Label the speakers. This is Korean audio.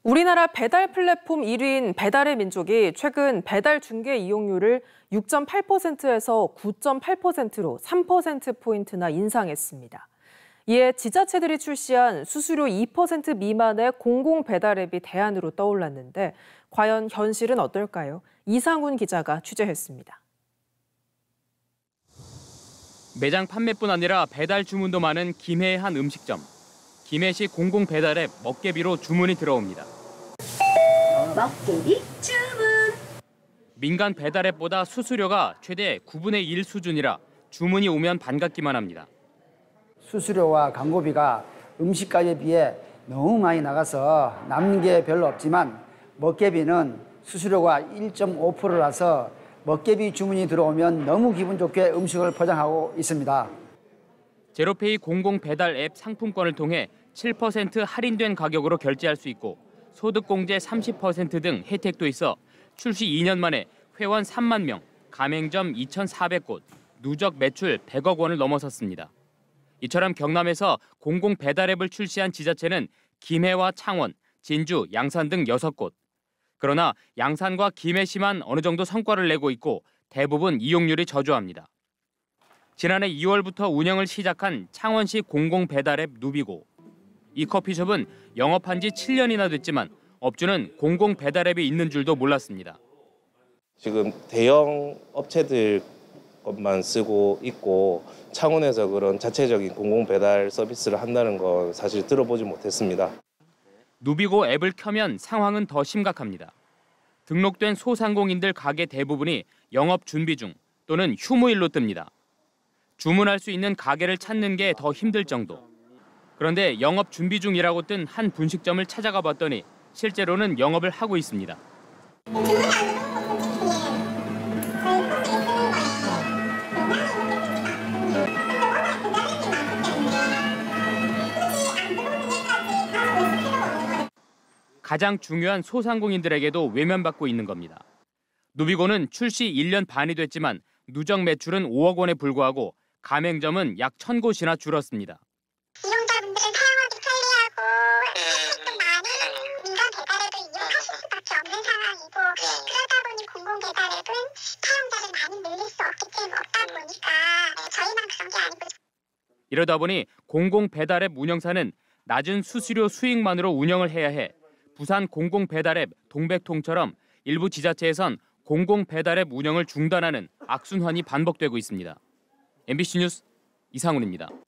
Speaker 1: 우리나라 배달 플랫폼 1위인 배달의 민족이 최근 배달 중개 이용료를 6.8%에서 9.8%로 3%포인트나 인상했습니다. 이에 지자체들이 출시한 수수료 2% 미만의 공공 배달 앱이 대안으로 떠올랐는데 과연 현실은 어떨까요? 이상훈 기자가 취재했습니다.
Speaker 2: 매장 판매뿐 아니라 배달 주문도 많은 김해의 한 음식점. 김해시 공공 배달 앱 먹개비로 주문이 들어옵니다.
Speaker 3: 먹개비 주문.
Speaker 2: 민간 배달 앱보다 수수료가 최대 9분의 1 수준이라 주문이 오면 반갑기만 합니다.
Speaker 4: 수수료와 광고비가 음식값에 비해 너무 많이 나가서 남는 게 별로 없지만 먹개비는 수수료가 1.5%라서 먹개비 주문이 들어오면 너무 기분 좋게 음식을 포장하고 있습니다.
Speaker 2: 제로페이 공공 배달 앱 상품권을 통해 7% 할인된 가격으로 결제할 수 있고 소득공제 30% 등 혜택도 있어 출시 2년 만에 회원 3만 명, 가맹점 2,400곳, 누적 매출 100억 원을 넘어섰습니다. 이처럼 경남에서 공공 배달 앱을 출시한 지자체는 김해와 창원, 진주, 양산 등 6곳. 그러나 양산과 김해시만 어느 정도 성과를 내고 있고 대부분 이용률이 저조합니다. 지난해 2월부터 운영을 시작한 창원시 공공 배달 앱 누비고. 이 커피숍은 영업한 지 7년이나 됐지만 업주는 공공 배달 앱이 있는 줄도 몰랐습니다.
Speaker 5: 지금 대형 업체들 것만 쓰고 있고 창원에서 그런 자체적인 공공 배달 서비스를 한다는 건 사실 들어보지 못했습니다.
Speaker 2: 누비고 앱을 켜면 상황은 더 심각합니다. 등록된 소상공인들 가게 대부분이 영업 준비 중 또는 휴무일로 뜹니다. 주문할 수 있는 가게를 찾는 게 더 힘들 정도. 그런데 영업 준비 중이라고 뜬 한 분식점을 찾아가 봤더니 실제로는 영업을 하고 있습니다. 가장 중요한 소상공인들에게도 외면받고 있는 겁니다. 누비고는 출시 1년 반이 됐지만 누적 매출은 5억 원에 불과하고 가맹점은 약 1,000곳이나 줄었습니다.
Speaker 3: 이용자분들은 사용하기 편리하고 혜택도 많이 민간 배달앱을 이용하실 수밖에 없는 상황이고 그러다 보니 공공 배달앱은 사용자를 많이 늘릴 수 없다 보니까 저희만 그런 게 아니고.
Speaker 2: 이러다 보니 공공 배달앱 운영사는 낮은 수수료 수익만으로 운영을 해야 해 부산 공공 배달앱 동백통처럼 일부 지자체에선 공공 배달앱 운영을 중단하는 악순환이 반복되고 있습니다. MBC 뉴스 이상훈입니다.